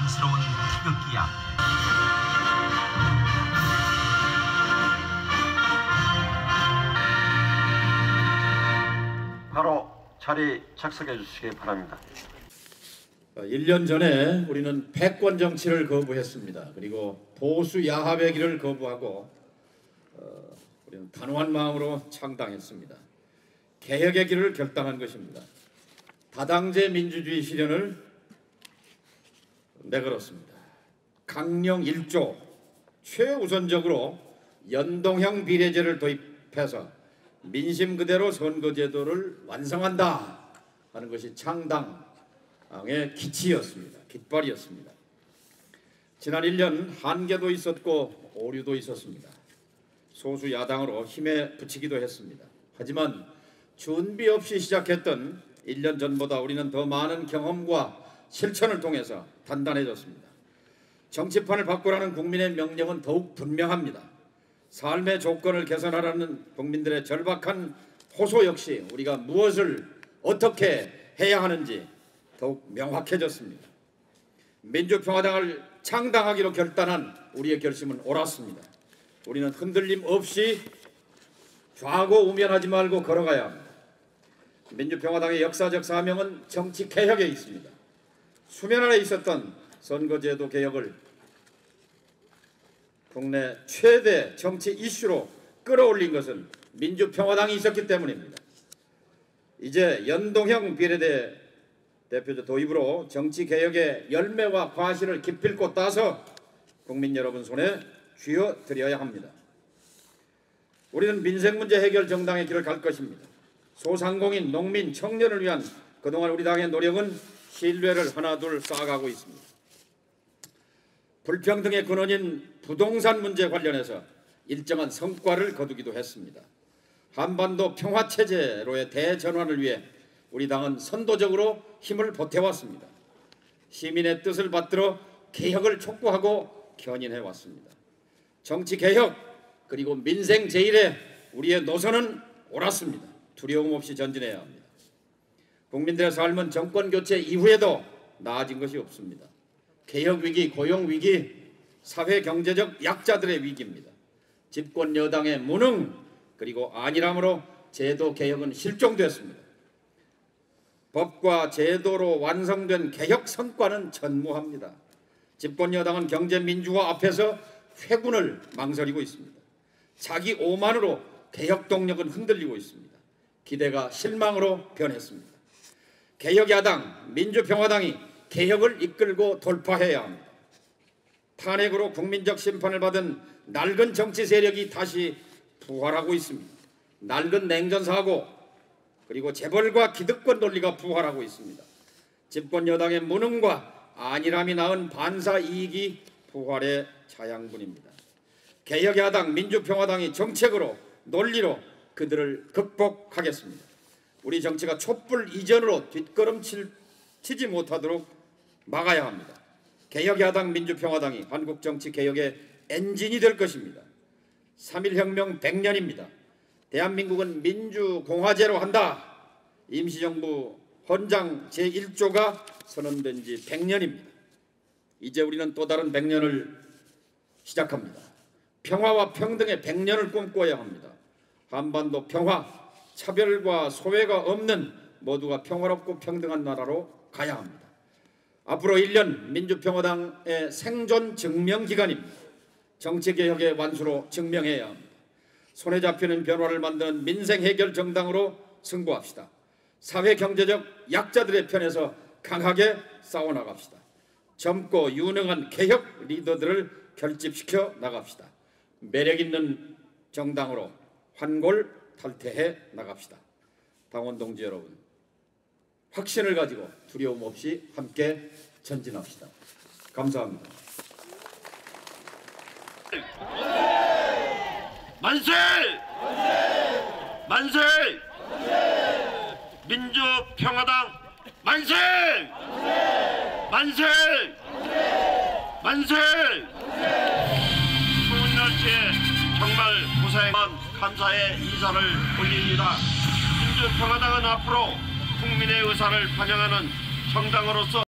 자랑스러운 태극기야. 바로 자리 착석해 주시기 바랍니다. 1년 전에 우리는 패권 정치를 거부했습니다. 그리고 보수 야합의 길을 거부하고 우리는 단호한 마음으로 창당했습니다. 개혁의 길을 결단한 것입니다. 다당제 민주주의 실현을 내걸었습니다. 강령 1조 최우선적으로 연동형 비례제를 도입해서 민심 그대로 선거제도를 완성한다 하는 것이 창당의 기치였습니다. 깃발이었습니다. 지난 1년 한계도 있었고 오류도 있었습니다. 소수 야당으로 힘에 부치기도 했습니다. 하지만 준비 없이 시작했던 1년 전보다 우리는 더 많은 경험과 실천을 통해서 단단해졌습니다. 정치판을 바꾸라는 국민의 명령은 더욱 분명합니다. 삶의 조건을 개선하라는 국민들의 절박한 호소 역시 우리가 무엇을 어떻게 해야 하는지 더욱 명확해졌습니다. 민주평화당을 창당하기로 결단한 우리의 결심은 옳았습니다. 우리는 흔들림 없이 좌고우면하지 말고 걸어가야 합니다. 민주평화당의 역사적 사명은 정치개혁에 있습니다. 수면 아래 있었던 선거제도 개혁을 국내 최대 정치 이슈로 끌어올린 것은 민주평화당이 있었기 때문입니다. 이제 연동형 비례대 대표제 도입으로 정치개혁의 열매와 과실을 기필코 따서 국민 여러분 손에 쥐어드려야 합니다. 우리는 민생문제 해결 정당의 길을 갈 것입니다. 소상공인, 농민, 청년을 위한 그동안 우리 당의 노력은 신뢰를 하나둘 쌓아가고 있습니다. 불평등의 근원인 부동산 문제 관련해서 일정한 성과를 거두기도 했습니다. 한반도 평화체제로의 대전환을 위해 우리 당은 선도적으로 힘을 보태왔습니다. 시민의 뜻을 받들어 개혁을 촉구하고 견인해왔습니다. 정치개혁 그리고 민생 제일에 우리의 노선은 옳았습니다. 두려움 없이 전진해야 합니다. 국민들의 삶은 정권교체 이후에도 나아진 것이 없습니다. 개혁위기, 고용위기, 사회경제적 약자들의 위기입니다. 집권 여당의 무능 그리고 안일함으로 제도 개혁은 실종됐습니다. 법과 제도로 완성된 개혁 성과는 전무합니다. 집권 여당은 경제민주화 앞에서 회군을 망설이고 있습니다. 자기 오만으로 개혁 동력은 흔들리고 있습니다. 기대가 실망으로 변했습니다. 개혁야당, 민주평화당이 개혁을 이끌고 돌파해야 합니다. 탄핵으로 국민적 심판을 받은 낡은 정치 세력이 다시 부활하고 있습니다. 낡은 냉전사고 그리고 재벌과 기득권 논리가 부활하고 있습니다. 집권 여당의 무능과 안일함이 낳은 반사 이익이 부활의 자양분입니다. 개혁야당, 민주평화당이 정책으로 논리로 그들을 극복하겠습니다. 우리 정치가 촛불 이전으로 뒷걸음치지 못하도록 막아야 합니다. 개혁야당, 민주평화당이 한국 정치 개혁의 엔진이 될 것입니다. 3.1혁명 100년입니다. 대한민국은 민주공화제로 한다. 임시정부 헌장 제1조가 선언된 지 100년입니다. 이제 우리는 또 다른 100년을 시작합니다. 평화와 평등의 100년을 꿈꿔야 합니다. 한반도 평화, 차별과 소외가 없는 모두가 평화롭고 평등한 나라로 가야 합니다. 앞으로 1년 민주평화당의 생존 증명 기간입니다. 정치개혁의 완수로 증명해야 합니다. 손에 잡히는 변화를 만드는 민생 해결 정당으로 승부합시다. 사회경제적 약자들의 편에서 강하게 싸워나갑시다. 젊고 유능한 개혁 리더들을 결집시켜 나갑시다. 매력있는 정당으로 환골탈태해 나갑시다. 당원 동지 여러분, 확신을 가지고 두려움 없이 함께 전진합시다. 감사합니다. 만세! 만세! 민주평화당 만세! 만세! 만세! 추운 날씨에 정말 고생 감사의 인사를 올립니다. 민주평화당은 앞으로 국민의 의사를 반영하는 정당으로서